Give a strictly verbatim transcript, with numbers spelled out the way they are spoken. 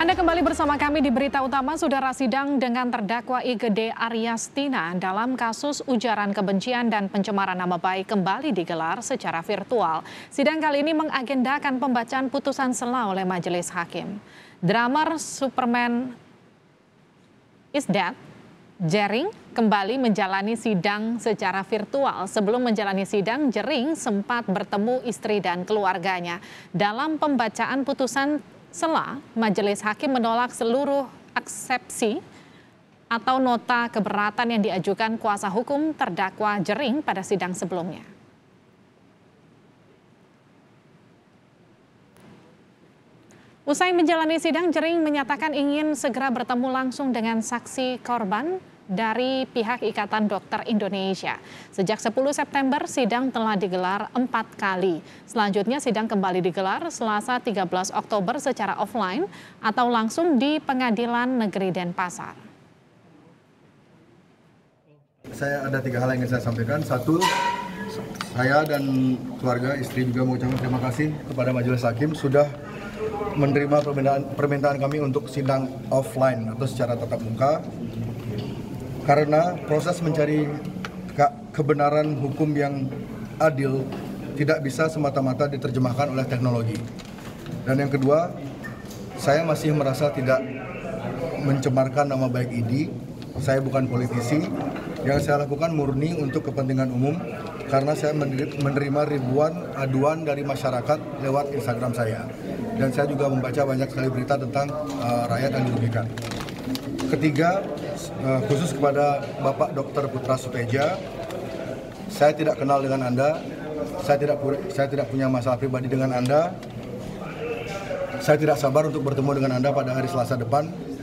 Anda kembali bersama kami di Berita Utama. Saudara, sidang dengan terdakwa I G D Aryastina dalam kasus ujaran kebencian dan pencemaran nama baik kembali digelar secara virtual. Sidang kali ini mengagendakan pembacaan putusan sela oleh majelis hakim. Drummer Superman Is Dead, Jering, kembali menjalani sidang secara virtual. Sebelum menjalani sidang, Jering sempat bertemu istri dan keluarganya. Dalam pembacaan putusan sela, majelis hakim menolak seluruh eksepsi atau nota keberatan yang diajukan kuasa hukum terdakwa Jering pada sidang sebelumnya. Usai menjalani sidang, Jering menyatakan ingin segera bertemu langsung dengan saksi korban dari pihak Ikatan Dokter Indonesia. Sejak sepuluh September, sidang telah digelar empat kali. Selanjutnya, sidang kembali digelar Selasa tiga belas Oktober secara offline atau langsung di Pengadilan Negeri Denpasar. Saya ada tiga hal yang ingin saya sampaikan. Satu, saya dan keluarga, istri juga mengucapkan terima kasih kepada majelis hakim sudah menerima permintaan, permintaan kami untuk sidang offline atau secara tatap muka. Karena proses mencari ke kebenaran hukum yang adil tidak bisa semata-mata diterjemahkan oleh teknologi. Dan yang kedua, saya masih merasa tidak mencemarkan nama baik I D I. Saya bukan politisi. Yang saya lakukan murni untuk kepentingan umum karena saya menerima ribuan aduan dari masyarakat lewat Instagram saya. Dan saya juga membaca banyak sekali berita tentang uh, rakyat yang dirugikan. Ketiga, khusus kepada Bapak Dokter Putra Suteja, saya tidak kenal dengan Anda, saya tidak saya tidak punya masalah pribadi dengan Anda, saya tidak sabar untuk bertemu dengan Anda pada hari Selasa depan.